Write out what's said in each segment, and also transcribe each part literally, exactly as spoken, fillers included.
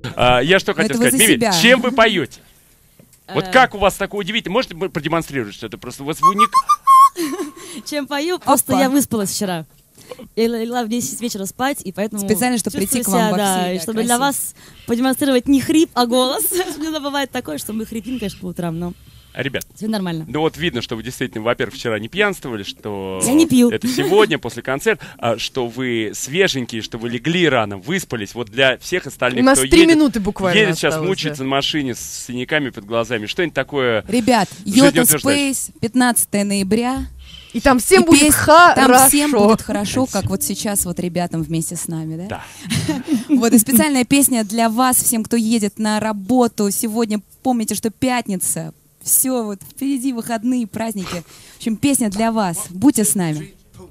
А, я что хотел сказать, Мими, себя. Чем вы поете? Вот как у вас такое удивительное? Можете продемонстрировать что-то? Просто у вас уник. Чем пою? Просто я выспалась вчера. Я легла в десять вечера спать, и поэтому... Специально, чтобы прийти к вам во да, и чтобы для вас продемонстрировать не хрип, а голос. Иногда бывает такое, что мы хрипим, конечно, по утрам, но... Ребят, все нормально. Ну вот видно, что вы действительно, во-первых, вчера не пьянствовали, что я не пью. Это сегодня, после концерта, а, что вы свеженькие, что вы легли рано, выспались. Вот для всех остальных, у нас кто три едет, минуты буквально едет сейчас, осталось, мучается да. на машине с синяками под глазами. Что-нибудь такое... Ребят, Йота Спейс, пятнадцатое ноября. И там всем и будет пес... хорошо. Там всем будет хорошо, как вот сейчас вот ребятам вместе с нами, да? Да. Вот, и специальная песня для вас, всем, кто едет на работу. Сегодня помните, что пятница. Все, вот впереди выходные, праздники. В общем, песня для вас. Будьте с нами.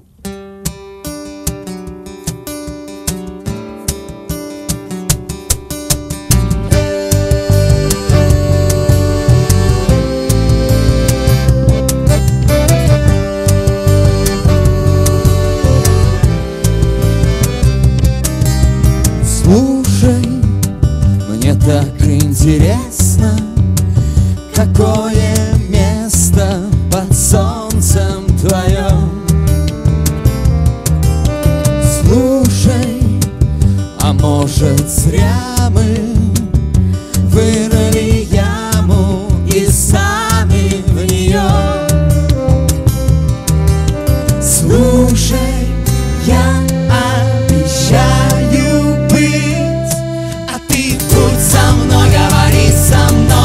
Слушай, мне так интересно, какое место под солнцем твоем. Слушай, а может зря мы вырыли яму и сами в нее. Слушай, я обещаю быть, а ты будь со мной, говори со мной.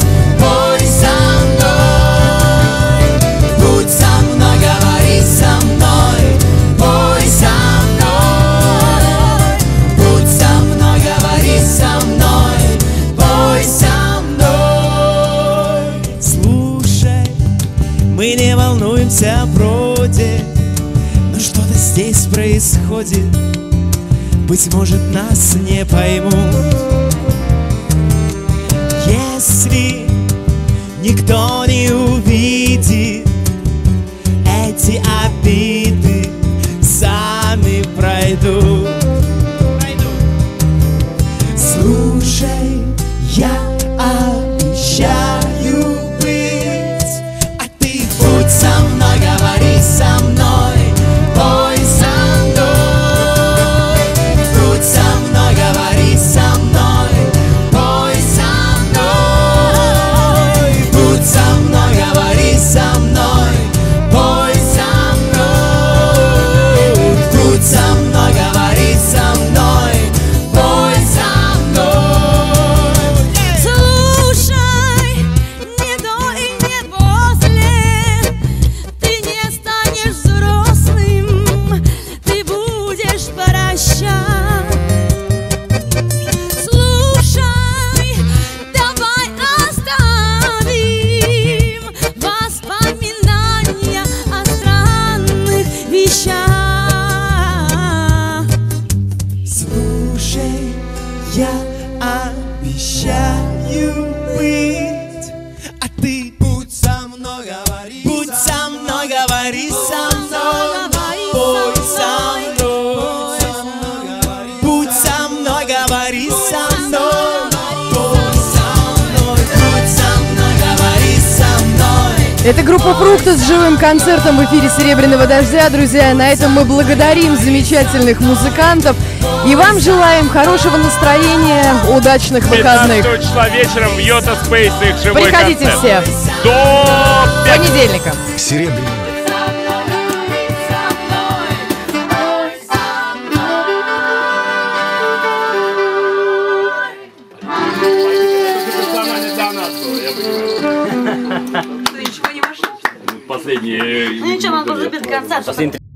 Мы не волнуемся вроде, но что-то здесь происходит. Быть может, нас не поймут, если никто не увидит. Эти обиды сами пройдут. Слушай, я обещаю быть, а ты будь со мной, говори со мной, пой со мной. Будь со мной, говори со мной, пой со мной. Будь со мной, говори со мной, пой со мной. Будь со мной, говори со мной, пой со мной. Слушай, не до и не после, ты не станешь взрослым, ты будешь прощать. Слушай, давай оставим воспоминания о странных вещах. Слушай, я обещаю быть, а ты будь со мной, говори, будь со мной, говори со мной, пой со мной, будь со мной, говори со мной, пой со мной, будь со мной, говори со мной. Это группа «Фрукты» с живым концертом в эфире «Серебряного дождя». Друзья, на этом мы благодарим замечательных музыкантов. И вам желаем хорошего настроения, удачных выходных. пятнадцатого числа вечером в Йота Спейс их живой Приходите концерт. все. До Понедельника. Серебряный. Последний. Ну ничего, он был забит концерт.